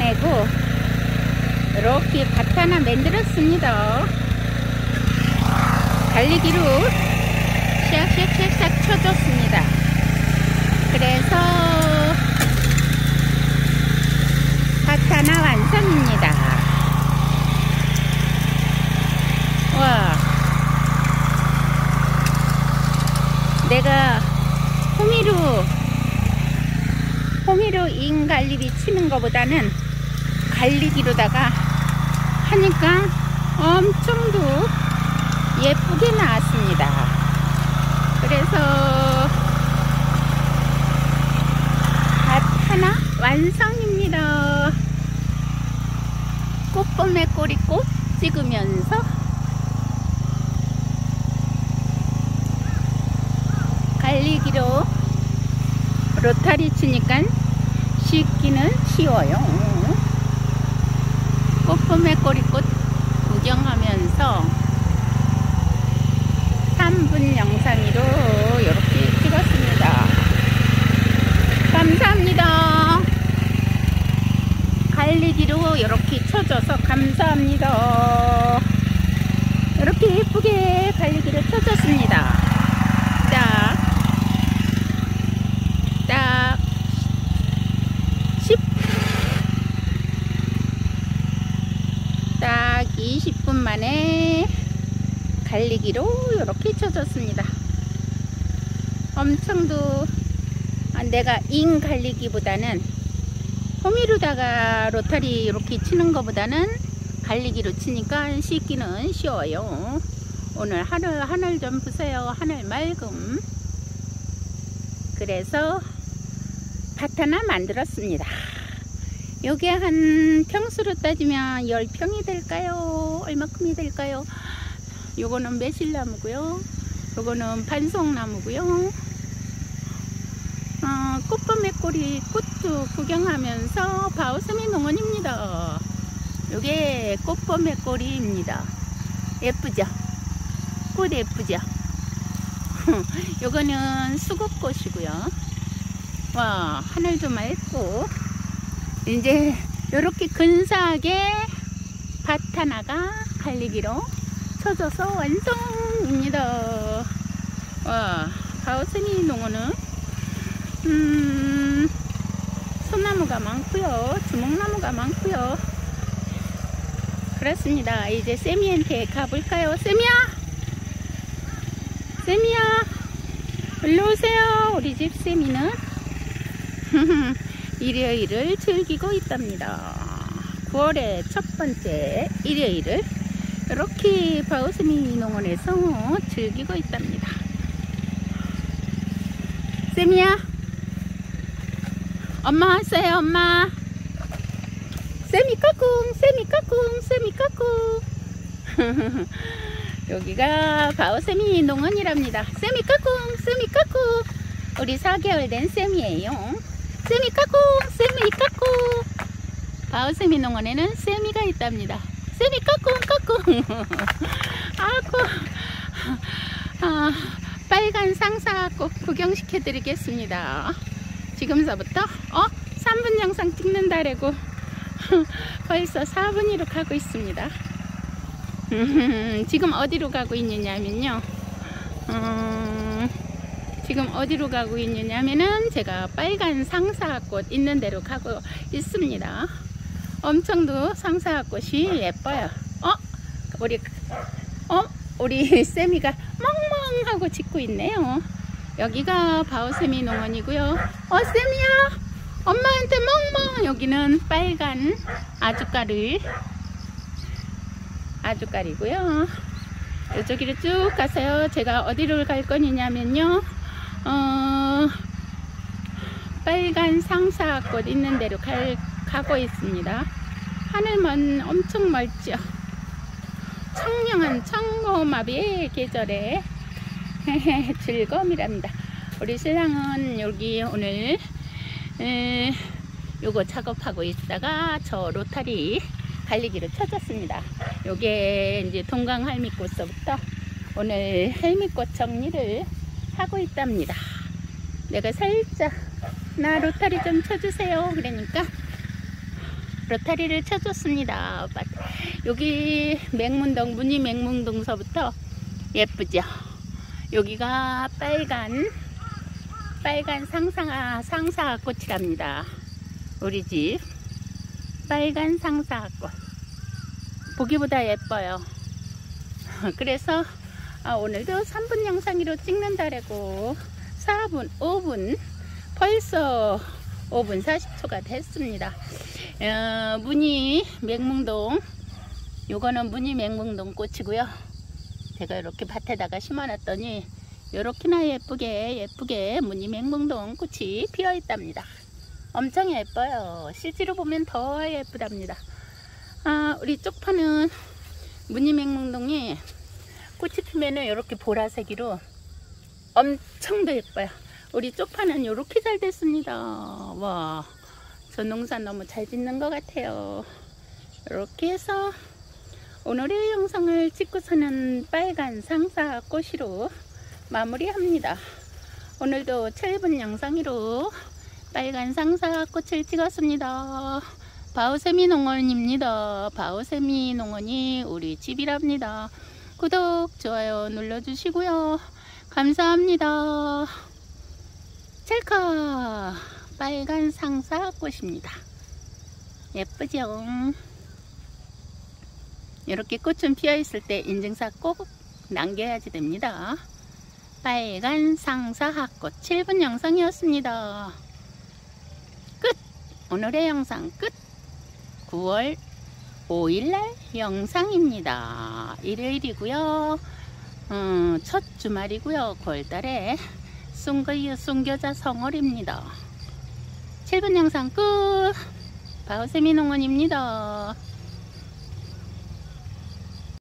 보내고 이렇게 밭 하나 만들었습니다. 달리기로 샥샥샥샥 쳐줬습니다. 그래서 밭 하나 완성입니다. 와, 내가 호미로 인갈리기 치는 것보다는 갈리기로다가 하니까 엄청도 예쁘게 나왔습니다. 그래서 밭 하나 완성입니다. 꽃봄에 꼬리 꽃 찍으면서 갈리기로 로타리 치니까 씻기는 쉬워요. 꽃봄에 꼬리꽃 구경하면서 3분 영상으로 이렇게 찍었습니다. 감사합니다. 갈리기로 이렇게 쳐줘서 감사합니다. 이렇게 예쁘게 갈리기로 쳐줬습니다. 딱 20분 만에 갈리기로 이렇게 쳐줬습니다. 엄청도 내가 인 갈리기보다는 호미로다가 로타리 이렇게 치는 것보다는 갈리기로 치니까 씻기는 쉬워요. 오늘 하늘 좀 보세요. 하늘 맑음. 그래서 밭 하나 만들었습니다. 요게 한 평수로 따지면 10평이 될까요? 얼마큼이 될까요? 요거는 매실나무고요. 요거는 반송나무고요. 꽃봄에 꼬리 꽃도 구경하면서 바오스미 농원입니다. 요게 꽃봄에 꼬리입니다. 예쁘죠? 꽃 예쁘죠? 요거는 수국꽃이고요. 와, 하늘도 맑고 이제 요렇게 근사하게 밭 하나가 갈리기로 쳐져서 완성입니다. 와, 바오스미 농원은 소나무가 많고요, 주목나무가 많고요. 그렇습니다. 이제 세미한테 가볼까요? 세미야 일로 오세요. 우리 집 세미는 일요일을 즐기고 있답니다. 9월의 첫 번째 일요일을 이렇게 바오스미 농원에서 즐기고 있답니다. 세미야, 엄마 왔어요. 엄마. 세미 까꿍, 세미 까꿍, 세미 까꿍. 여기가 바오스미 농원이랍니다. 세미 까꿍, 세미 까꿍. 우리 4개월 된 세미예요. 세미 까꿍, 세미 까꿍. 바오스미 농원에는 세미가 있답니다. 세미 까꿍, 까꿍. 아고, 빨간 상사꽃 구경시켜 드리겠습니다. 지금서부터 3분 영상 찍는다래고 벌써 4분으로 가고 있습니다. 지금 어디로 가고 있느냐면요, 지금 어디로 가고 있느냐면은 제가 빨간 상사꽃 있는 데로 가고 있습니다. 엄청도 상사꽃이 예뻐요. 우리 세미가 멍멍하고 짖고 있네요. 여기가 바오스미 농원이고요. 세미야, 엄마한테 멍멍. 여기는 빨간 아주까리고요. 이쪽으로 쭉 가세요. 제가 어디로 갈 거냐면요, 빨간 상사꽃 있는 데로 가고 있습니다. 하늘만 엄청 맑죠. 청량한 청고마비의 계절에 즐거움이랍니다. 우리 신랑은 여기 오늘 요거 작업하고 있다가 저 로타리 갈리기로 쳐졌습니다. 요게 이제 동강 할미꽃서부터 오늘 할미꽃 정리를 하고 있답니다. 내가 살짝 나 로타리 좀 쳐주세요 그러니까 로타리를 쳐줬습니다. 여기 맹문동, 무늬 맹문동서부터 예쁘죠? 여기가 빨간 상사꽃이랍니다. 우리 집 빨간 상사꽃 보기보다 예뻐요. 그래서 오늘도 3분 영상으로 찍는다라고 4분 5분 벌써 5분 40초가 됐습니다. 무늬 맹문동, 요거는 무늬 맹문동 꽃이고요. 제가 이렇게 밭에다가 심어놨더니 이렇게나 예쁘게 무늬 맹문동 꽃이 피어 있답니다. 엄청 예뻐요. 실제로 보면 더 예쁘답니다. 우리 쪽파는 무늬 맹문동이 꽃이 피면은 이렇게 보라색으로 엄청 더 예뻐요. 우리 쪽파는 이렇게 잘 됐습니다. 와, 저 농사 너무 잘 짓는 것 같아요. 이렇게 해서 오늘의 영상을 찍고서는 빨간 상사꽃으로 마무리합니다. 오늘도 짧은 영상으로 빨간 상사꽃을 찍었습니다. 바오세미 농원입니다. 바오세미 농원이 우리 집이랍니다. 구독, 좋아요 눌러주시고요. 감사합니다. 찰칵 빨간 상사꽃입니다. 예쁘죠? 이렇게 꽃은 피어있을 때 인증사 꼭 남겨야지 됩니다. 빨간 상사꽃 7분 영상이었습니다. 끝! 오늘의 영상 끝! 9월 5일날 영상입니다. 일요일이고요. 첫 주말이고요. 9월달에 순교자 성월입니다. 7분 영상 끝! 바오세미 농원입니다.